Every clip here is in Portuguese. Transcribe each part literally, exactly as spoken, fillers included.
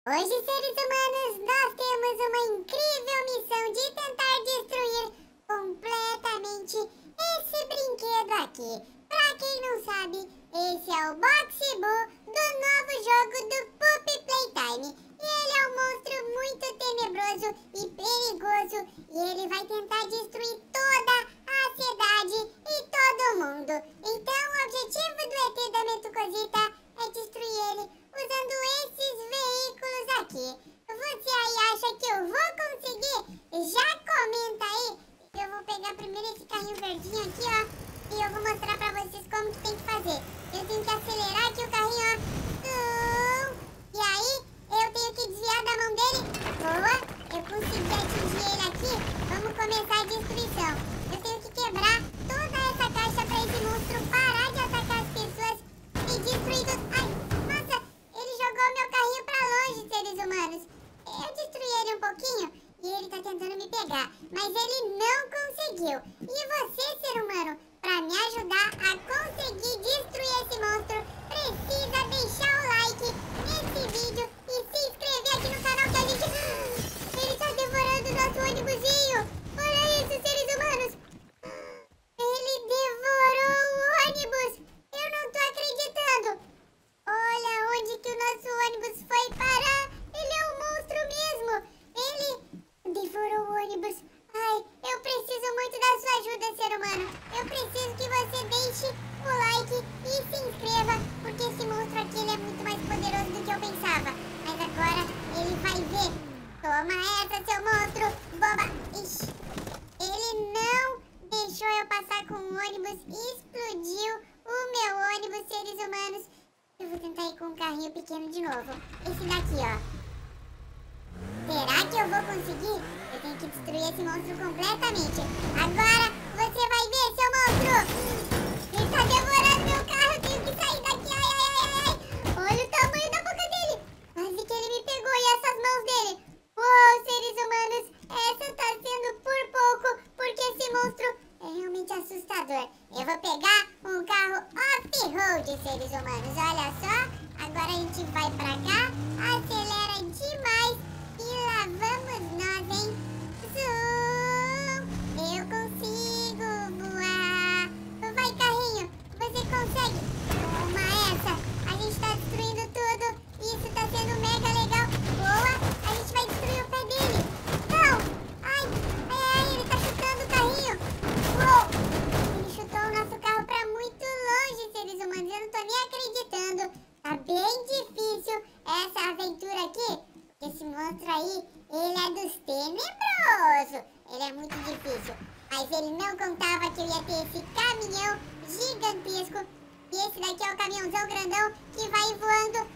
Hoje, seres humanos, nós temos uma incrível missão de tentar destruir completamente esse brinquedo aqui. Pra quem não sabe, esse é o Boxy-Boo do novo jogo do Puppy Playtime. E ele é um monstro muito tenebroso e perigoso. E ele vai tentar destruir toda a cidade e todo mundo. Então o objetivo do E T da Metucosita é destruir ele usando esses veículos aqui. Você aí acha que eu vou conseguir? Já comenta aí. Eu vou pegar primeiro esse carrinho verdinho aqui, ó. E eu vou mostrar pra vocês como que tem que fazer. Eu tenho que acelerar aqui o carrinho, ó. E aí, eu tenho que desviar da mão dele. Boa, eu consegui atingir ele aqui. Vamos começar a destruição. Eu tenho que quebrar toda essa caixa pra esse monstro parar de atacar as pessoas e destruir tudo. Ai, nossa, ele jogou meu carrinho pra longe, seres humanos. Eu destruí ele um pouquinho e ele tá tentando me pegar, mas ele não conseguiu. E você, ser humano, pra me ajudar a conseguir destruir esse monstro, precisa deixar o like nesse vídeo e se inscrever aqui no canal que a gente... Ele tá devorando o nosso ônibusinho. Olha isso, seres humanos. Ele devorou o ônibus. Eu não tô acreditando. Olha onde que o nosso ônibus foi parar. Ele é um monstro mesmo. Ele devorou o ônibus. Ai, eu preciso muito da sua ajuda, ser humano. Eu preciso que você deixe o like e se inscreva, porque esse monstro aqui ele é muito mais poderoso do que eu pensava. Mas agora ele vai ver. Toma essa, seu monstro, boba. Ixi, ele não deixou eu passar com o ônibus e explodiu o meu ônibus, seres humanos. Eu vou tentar ir com um carrinho pequeno de novo. Esse daqui, ó. Será que eu vou conseguir? Eu tenho que destruir esse monstro completamente. Agora você vai ver, seu monstro! Ele tá devorando meu carro, eu tenho que sair daqui. Ai, ai, ai, ai. Olha o tamanho da boca dele. Quase que ele me pegou e essas mãos dele. Uou, seres humanos, essa tá sendo por pouco, porque esse monstro é realmente assustador. Eu vou pegar um carro off-road, seres humanos. Olha só, agora a gente vai pra cá, acelera demais. E lá vamos nós, hein? Zoom! Eu consigo voar! Vai, carrinho! Você consegue! Toma essa! A gente tá destruindo tudo! Isso tá sendo mega legal! Boa! A gente vai destruir o pé dele! Não! Ai! Ai, ai! Ele tá chutando o carrinho! Uou! Ele chutou o nosso carro pra muito longe, seres humanos! Eu não tô nem acreditando! Tá bem difícil essa aventura aqui! Esse monstro aí, ele é dos tenebrosos. Ele é muito difícil. Mas ele não contava que eu ia ter esse caminhão gigantesco. E esse daqui é o caminhãozão grandão que vai voando.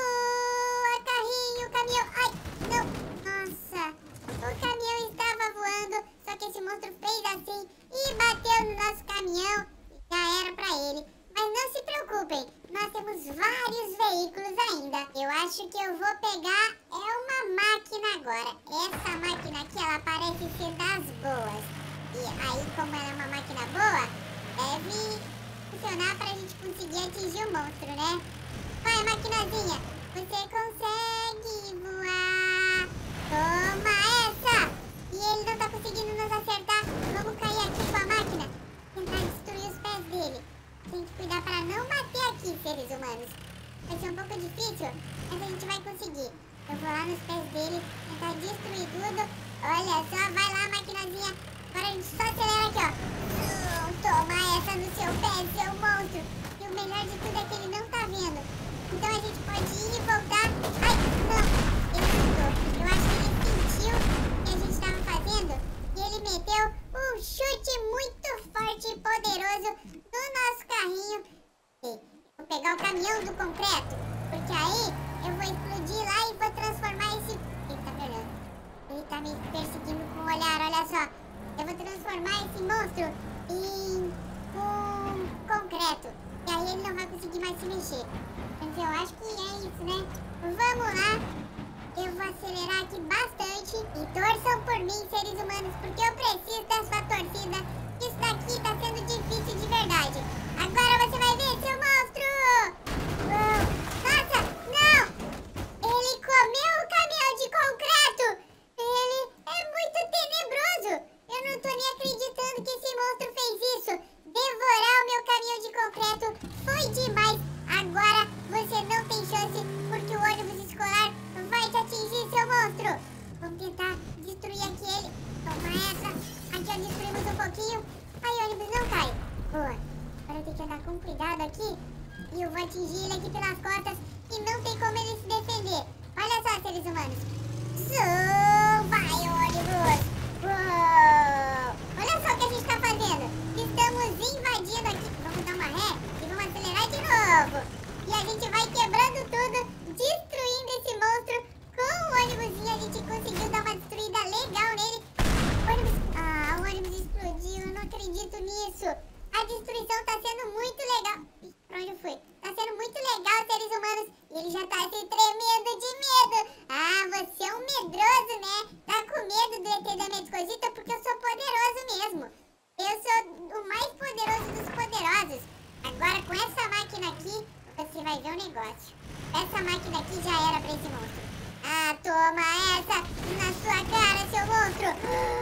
Voa, carrinho, caminhão. Ai, não. Nossa, o caminhão estava voando. Só que esse monstro fez assim e bateu no nosso caminhão. E já era pra ele. Mas não se preocupem, nós temos vários veículos ainda. Eu acho que eu vou pegar é uma máquina agora. Essa máquina aqui, ela parece ser das boas. E aí, como ela é uma máquina boa, deve funcionar pra gente conseguir atingir o monstro, né? Vai, maquinazinha, você consegue voar. Toma essa! E ele não tá conseguindo nos acertar. Vamos cair aqui com a máquina, tentar destruir os pés dele. Tem que cuidar para não bater aqui, seres humanos. Vai ser um pouco difícil, mas a gente vai conseguir. Eu vou lá nos pés dele, tentar destruir tudo. Olha só, vai lá, maquinazinha. Agora a gente só acelera aqui, ó. Toma essa no seu pé, seu monstro. E o melhor de tudo é que ele não tá vendo. Então a gente pode ir e voltar. Ai, não. Ele chutou. Eu acho que ele sentiu o que a gente tava fazendo. E ele meteu um chute muito forte e poderoso no nosso carrinho. E vou pegar o caminhão do concreto, porque aí eu vou explodir lá e vou transformar esse... Ele tá me olhando. Ele tá me perseguindo com o olhar, olha só. Eu vou transformar esse monstro em um concreto. E aí ele não vai conseguir mais se mexer. Mas eu acho que é isso, né? Vamos lá. Eu vou acelerar aqui bastante. E torçam por mim, seres humanos, porque eu preciso da sua torcida. Isso daqui tá sendo difícil de verdade. Agora você vai ver, seu monstro! Uou. Nossa, não! Ele comeu o vou atingir ele aqui pelas costas e não tem como ele se defender. Olha só, seres humanos. Zoom, vai, ônibus. Uou. Olha só o que a gente tá fazendo. Estamos invadindo aqui. Vamos dar uma ré e vamos acelerar de novo. E a gente vai quebrando tudo, destruindo esse monstro. Com o ônibusinho a gente conseguiu dar uma destruída legal nele. O ônibus... Ah, o ônibus explodiu. Eu não acredito nisso. A destruição tá sendo muito legal. Ih, pra onde eu fui? Tá sendo muito legal, seres humanos. E ele já tá se tremendo de medo. Ah, você é um medroso, né? Tá com medo do E T da Medcosita porque eu sou poderoso mesmo. Eu sou o mais poderoso dos poderosos. Agora, com essa máquina aqui, você vai ver um negócio. Essa máquina aqui já era pra esse monstro. Ah, toma essa na sua cara, seu monstro.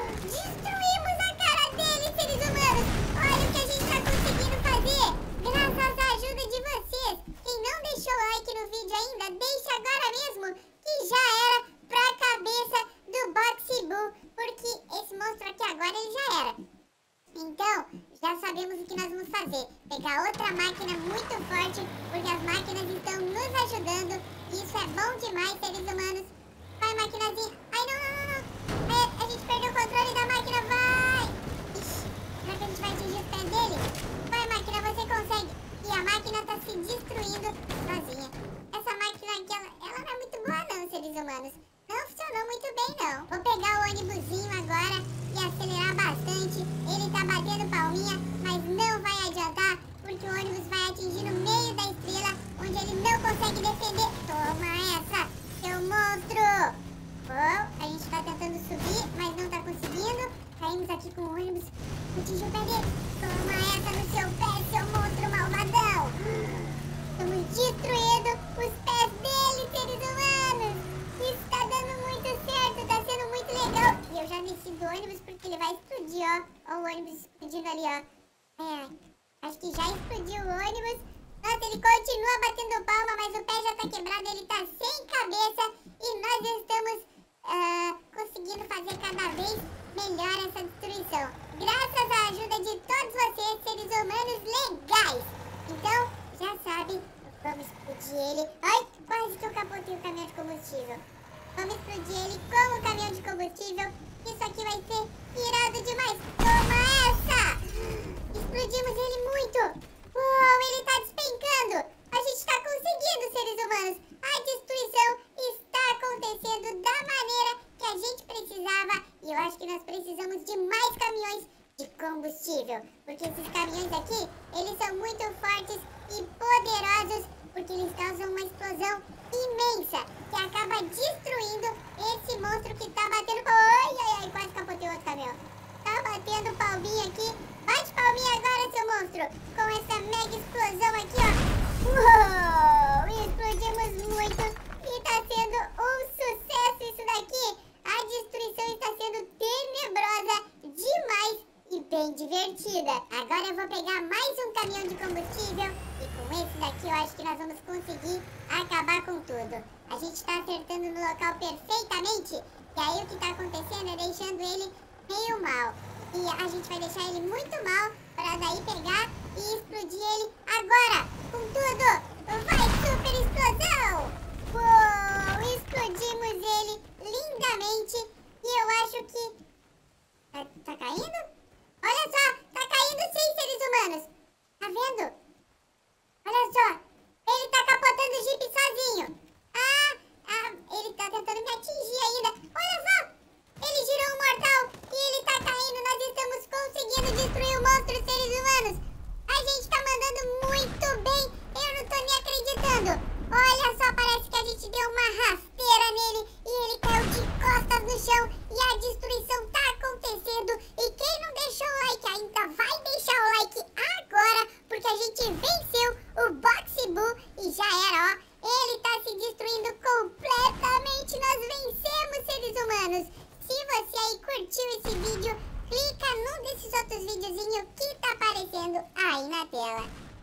Destruímos a cara dele, seres humanos. Olha o que a gente tá conseguindo fazer. Graças à ajuda de vocês. Quem não deixou o like no vídeo ainda, deixa agora mesmo. Que já era pra cabeça do Boxy-Boo. Porque esse monstro aqui agora, ele já era. Então, já sabemos o que nós vamos fazer. Pegar outra máquina muito forte, porque as máquinas estão nos ajudando. Isso é bom demais, seres humanos. Vai, maquinazinha. Ai, não, não, não, não. É, a gente perdeu o controle da máquina, vai. Ixi, será que a gente vai atingir os pés dele? Vai, máquina, você consegue. E a máquina tá se destruindo sozinha. Essa máquina aqui, ela, ela não é muito boa não, seres humanos. Não funcionou muito bem, não. Vou pegar o ônibusinho agora e acelerar bastante. Ele tá batendo palminha, mas não vai adiantar, porque o ônibus vai atingir no meio da estrela, onde ele não consegue defender. Toma essa, seu monstro! Bom, a gente tá tentando subir, mas não tá conseguindo. Caímos aqui com o ônibus. Atingiu o pé dele. Toma essa no seu pé, seu monstro malvadão! Estamos destruindo os pés dele, seres humanos! Isso tá dando muito certo, tá sendo muito legal. E eu já desci do ônibus porque ele vai explodir, ó. Ó o ônibus explodindo ali, ó. É, acho que já explodiu o ônibus. Nossa, ele continua batendo palma, mas o pé já tá quebrado, ele tá sem cabeça. E nós estamos uh, conseguindo fazer cada vez melhor essa destruição. Graças à ajuda de todos vocês, seres humanos legais. Então, já sabe, vamos explodir ele. Ai, quase que eu capotei o caminhão de combustível. Vamos explodir ele com o caminhão de combustível. Isso aqui vai ser irado demais. Toma essa! Explodimos ele muito. Uou, ele tá despencando. A gente tá conseguindo, seres humanos. A destruição está acontecendo da maneira que a gente precisava. E eu acho que nós precisamos de mais caminhões de combustível. Porque esses caminhões aqui, eles são muito fortes e poderosos, porque eles causam uma explosão imensa, que acaba destruindo esse monstro que tá batendo... Ai, ai, ai, quase capotei o outro caminhão. Tá batendo palminha aqui. Bate palminha agora, seu monstro, com essa mega explosão aqui, ó. Uou, explodimos muito e tá sendo um sucesso isso daqui. A destruição está sendo tenebrosa demais e bem divertida. Agora eu vou pegar mais um caminhão de combustível e com esse daqui eu acho que nós vamos conseguir acabar com tudo. A gente tá acertando no local perfeitamente e aí o que tá acontecendo é deixando ele meio mal. E a gente vai deixar ele muito mal para daí pegar e explodir ele agora com tudo. Vai, super explosão! Uou, explodimos ele lindamente e eu acho que... Tá, tá caindo? Olha só, tá caindo sim, seres humanos. Tá vendo? Olha só, ele tá capotando o Jeep sozinho. Ah, ah, ele tá tentando me atingir ainda. Olha só, ele girou um mortal e ele tá caindo. Nós estamos conseguindo destruir o monstro, seres humanos. A gente tá mandando muito bem. Eu não tô nem acreditando. Olha só, parece que a gente deu uma rasteira nele e ele caiu de costas no chão e a destruição tá acontecendo. E quem não deixou o like ainda, vai deixar o like agora, porque a gente venceu o Boxy-Boo e já era, ó. Ele tá se destruindo completamente. Nós vencemos, seres humanos. Se você aí curtiu esse vídeo, clica num desses outros videozinhos que tá aparecendo aí na tela.